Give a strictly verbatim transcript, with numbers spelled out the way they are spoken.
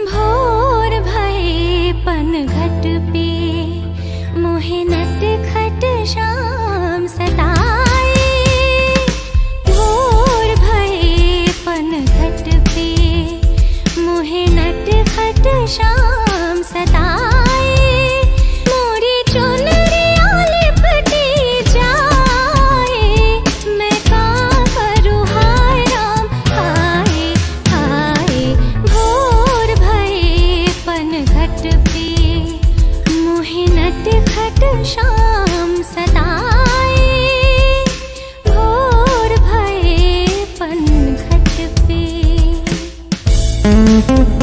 भोर भये पनघट पे मोहे नटखट शाम सताए। भोर भये पनघट पे मोहे नटखट शाम सताए। मोरी चुनरिया लिपटी जाए, मैं का करूँ हाय राम हाय हाय। भोर भये पनघट पे मोहे नटखट शाम सताए। भोर भये पनघट पे।